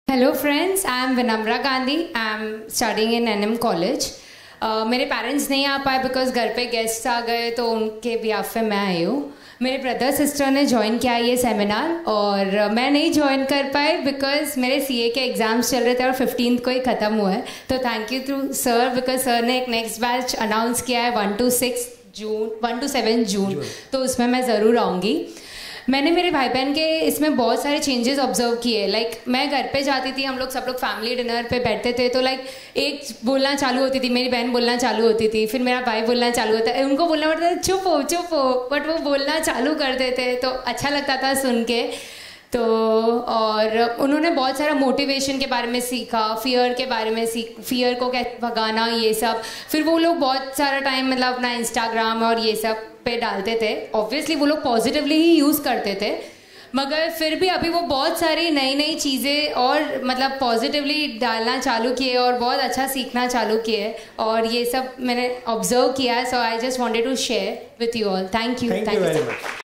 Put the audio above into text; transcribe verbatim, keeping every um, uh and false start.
Hello friends, I am Vinamra Gandhi. I am studying in N M college. मेरे parents नहीं आ पाए बिकॉज घर पे गेस्ट्स आ गए, तो उनके बिहाफ पे मैं आई हूँ. मेरे ब्रदर सिस्टर ने ज्वाइन किया ये सेमिनार और मैं नहीं ज्वाइन कर पाई बिकॉज मेरे सीए के एग्ज़ाम्स चल रहे थे और फिफ्टींथ को ही ख़त्म हुआ है. तो thank you to sir because sir ने एक नेक्स्ट बैच अनाउंस किया है one two six June one two seven June, तो उसमें मैं ज़रूर आऊँगी. मैंने मेरे भाई बहन के इसमें बहुत सारे चेंजेस ऑब्जर्व किए. लाइक like, मैं घर पे जाती थी, हम लोग सब लोग फैमिली डिनर पे बैठते थे, तो लाइक like, एक बोलना चालू होती थी, मेरी बहन बोलना चालू होती थी, फिर मेरा भाई बोलना चालू होता है, उनको बोलना पड़ता था चुप हो चुप हो, बट वो बोलना चालू करते थे तो अच्छा लगता था सुन के. तो और उन्होंने बहुत सारा मोटिवेशन के बारे में सीखा, फियर के बारे में सीख फियर को कैसे भगाना, ये सब. फिर वो लोग बहुत सारा टाइम मतलब अपना इंस्टाग्राम और ये सब पे डालते थे. ऑब्वियसली वो लोग पॉजिटिवली ही यूज़ करते थे, मगर फिर भी अभी वो बहुत सारी नई नई चीज़ें और मतलब पॉजिटिवली डालना चालू किए और बहुत अच्छा सीखना चालू किए, और ये सब मैंने ऑब्जर्व किया है. So I just wanted to share with you all. Thank you. Thank you very much.